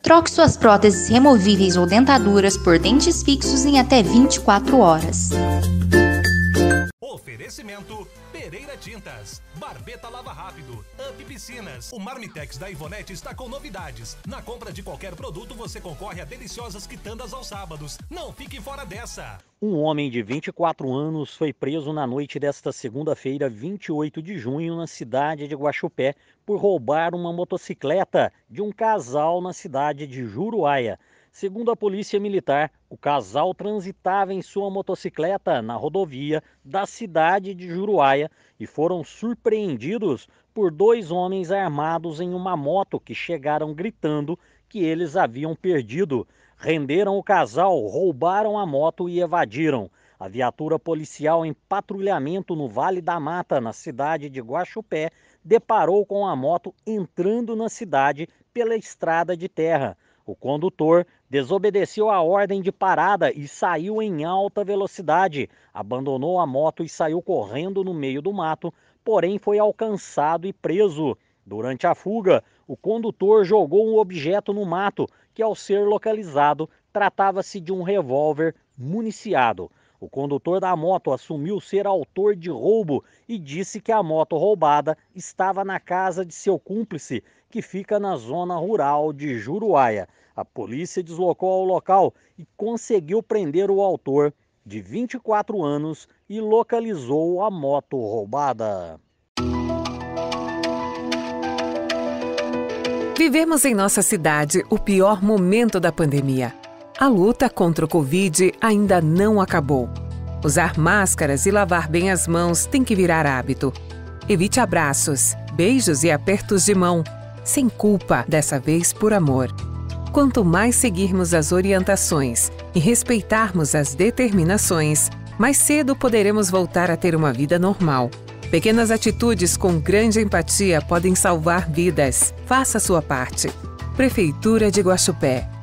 Troque suas próteses removíveis ou dentaduras por dentes fixos em até 24 horas. Oferecimento Pereira Tintas, Barbeta Lava Rápido, Up Piscinas. O Marmitex da Ivonete está com novidades. Na compra de qualquer produto você concorre a deliciosas quitandas aos sábados. Não fique fora dessa. Um homem de 24 anos foi preso na noite desta segunda-feira, 28 de junho, na cidade de Guaxupé, por roubar uma motocicleta de um casal na cidade de Juruáia. Segundo a Polícia Militar, o casal transitava em sua motocicleta na rodovia da cidade de Juruáia e foram surpreendidos por dois homens armados em uma moto que chegaram gritando que eles haviam perdido. Renderam o casal, roubaram a moto e evadiram. A viatura policial em patrulhamento no Vale da Mata, na cidade de Guaxupé, deparou com a moto entrando na cidade pela estrada de terra. O condutor desobedeceu a ordem de parada e saiu em alta velocidade. Abandonou a moto e saiu correndo no meio do mato, porém foi alcançado e preso. Durante a fuga, o condutor jogou um objeto no mato, que ao ser localizado, tratava-se de um revólver municiado. O condutor da moto assumiu ser autor de roubo e disse que a moto roubada estava na casa de seu cúmplice, que fica na zona rural de Juruáia. A polícia deslocou ao local e conseguiu prender o autor, de 24 anos, e localizou a moto roubada. Vivemos em nossa cidade o pior momento da pandemia. A luta contra o Covid ainda não acabou. Usar máscaras e lavar bem as mãos tem que virar hábito. Evite abraços, beijos e apertos de mão, sem culpa, dessa vez por amor. Quanto mais seguirmos as orientações e respeitarmos as determinações, mais cedo poderemos voltar a ter uma vida normal. Pequenas atitudes com grande empatia podem salvar vidas. Faça a sua parte. Prefeitura de Guaxupé.